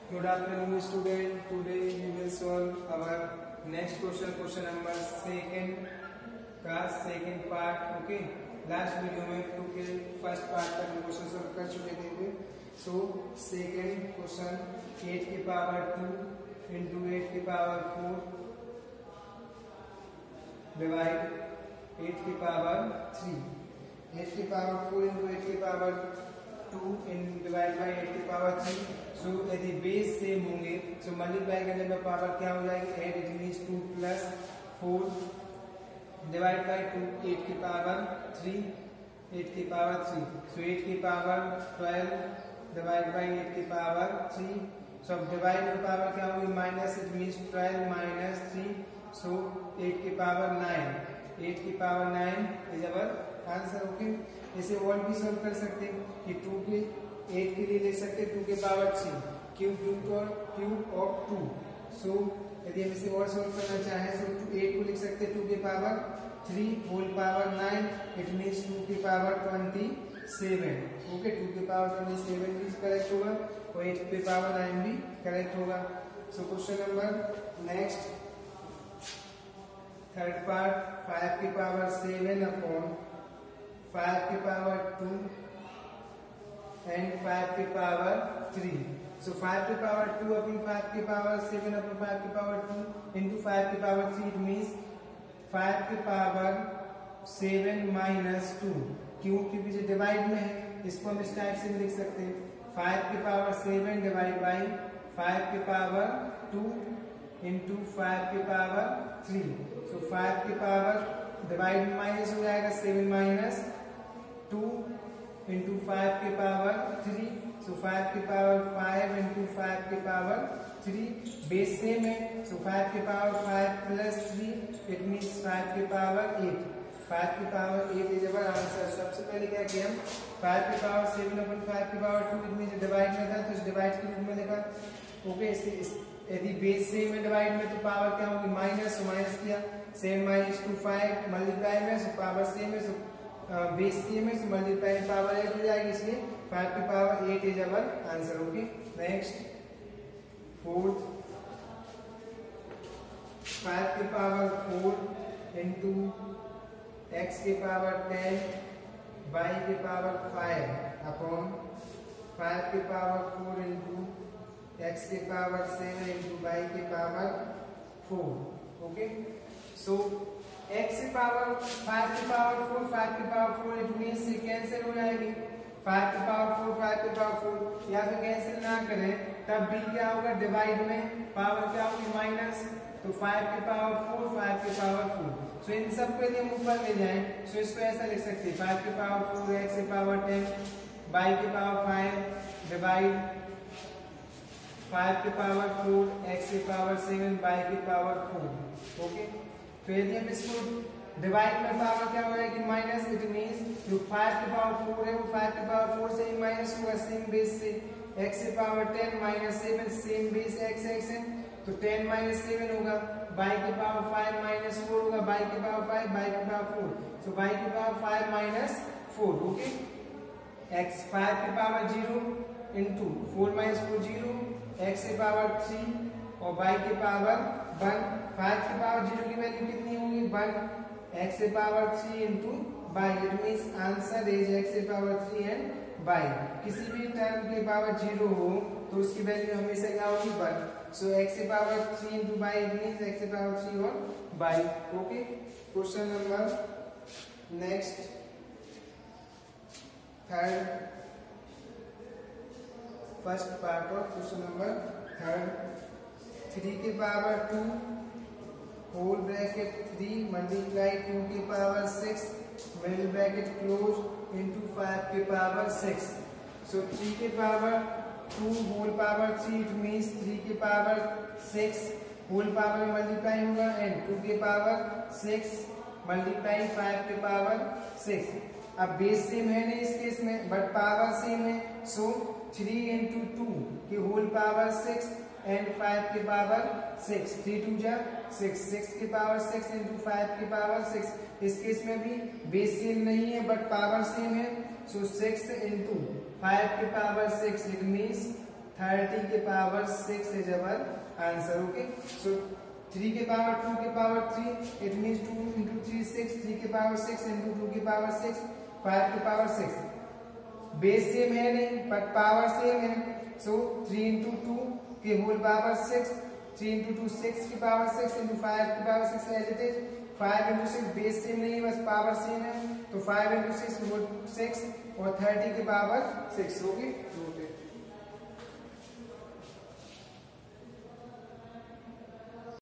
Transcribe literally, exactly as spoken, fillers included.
Good afternoon, student. Today we will solve our next question, question number second का second part. Okay. Last video में two के first part का question solve कर चुके थे. So second question eight की power two into eight की power four divide eight की power three. eight की power four into eight की power two in divide by eight की power three. सो so, यदि बेस सेम होंगे तो so, multiply करने पर पावर क्या हो जाएगी eight. It means two plus four divide by two eight की पावर थ्री एट की पावर थ्री. सो एट की power twelve divide by eight की पावर थ्री. सो अब डिवाइड में पावर क्या होगी minus. It means twelve minus three. So eight की power nine. Eight की power nine is our answer. Okay. इसे और भी सॉल्व कर सकते हैं कि टू के एट के लिए ले सकते हैं टू के पावर थ्री क्यूब रूट और क्यूब ऑफ टू. सो यदि हम इसे और सॉल्व करना चाहें तो टू एट को लिख सकते हैं टू के power three whole power nine. It means two के power twenty seven. Okay. Two के पावर ट्वेंटी सेवन भी करेक्ट होगा और एट के पावर नाइन भी करेक्ट होगा. So question number next third part five की पावर सेवन अपॉन फाइव की पावर टू एंड फाइव की पावर थ्री. सो फाइव की पावर टू अपॉन फाइव की पावर सेवन अपॉन फाइव की power two into five की power three. It means five की power seven minus two. क्यों? क्योंकि divide में है. इसको हम इस टाइप से भी लिख सकते हैं फाइव की power seven divide by five की पावर टू इंटू फाइव की पावर थ्री. सो फाइव की पावर डिवाइड में माइनस हो जाएगा seven minus two into five की पावर थ्री. सो फाइव की पावर फाइव इंटू फाइव की पावर थ्री. बेस सेम है. सो फाइव की power five plus three. It means five की पावर एट. फाइव की power eight is our answer. सबसे पहले क्या किया हम फाइव की पावर सेवन अपन फाइव की power two. It means divide में था तो इस डिवाइड के रूप में लिखा. ओके. यदि बेस सेम है डिवाइड में तो पावर क्या होगी माइनस. माइनस किया seven minus two five multiply में. सो पावर सेम है. सो बेस सेम है. मल्टीप्लाई पावर एट हो जाएगी. इसलिए फाइव की power eight is our answer. Okay. Next fourth five की पावर फोर इंटू एक्स की पावर टेन वाई की पावर फाइव अपॉन फाइव की पावर फोर इंटू एक्स की पावर सेवन इंटू वाई की power four. Okay. So x की power five की power four five की power four. It means से cancel हो जाएगी. फाइव की पावर फोर फाइव की पावर फोर या फिर कैंसिल ना करें तब भी क्या होगा डिवाइड में पावर क्या होगी माइनस. तो फाइव की पावर फोर फाइव की पावर फोर. सो इन सब को यदि हम ऊपर ले जाएं सो इसको ऐसा लिख सकते हैं फाइव की पावर फोर एक्स की पावर टेन वाई की पावर फाइव डिवाइड फाइव की पावर फोर एक्स की पावर सेवन वाई की पावर फोर. ओके. तो यदि हम इसको डिवाइड में पावर क्या हो जाएगी माइनस. इट मींस जो फाइव की पावर फोर है वो फाइव की पावर फोर से ही माइनस होगा सेम बेस से. एक्स की power ten minus seven same base X X है तो टेन माइनस सेवन होगा. बाई की पावर फाइव माइनस फोर होगा. बाई की पावर फाइव बाई की पावर फोर. सो बाई की power five minus four. Okay. X five की power zero into four minus four zero. X की power three और Y की power one. Five की power zero की value कितनी होगी वन. एक्स की power three into by. It means answer is X की पावर थ्री एंड बाई. किसी भी टर्म की पावर जीरो हो तो उसकी वैल्यू हमेशा क्या होगी वन. सो एक्स की power three into by. It means x की पावर थ्री और बाई. Okay. Question number next third first part of question number third. Three की power two whole bracket three multiply two की power six middle bracket close into five की power six. So three की power two whole power three. It means three की power six whole power में multiply होगा and two की power six multiply five की power six. अब base same है नहीं इस केस में बट पावर सेम है. सो थ्री इंटू टू की whole power six and five की पावर सिक्स. थ्री टू जा सिक्स. सिक्स की पावर सिक्स इंटू फाइव की पावर सिक्स. इस केस में भी बेस सेम नहीं है बट पावर सेम है. सो सिक्स इंटू फाइव की power six. It means thirty के power six is our answer. Okay, so three के पावर टू के power three, it means two into three six, three के power six into two के power six, five के power six. Base same है नहीं but power same है. So three into two के whole power six, three into two six की power six into five की power six as it is. Five into six base same नहीं है बस power same है. तो five into six whole six और thirty की पावर सिक्स होगी.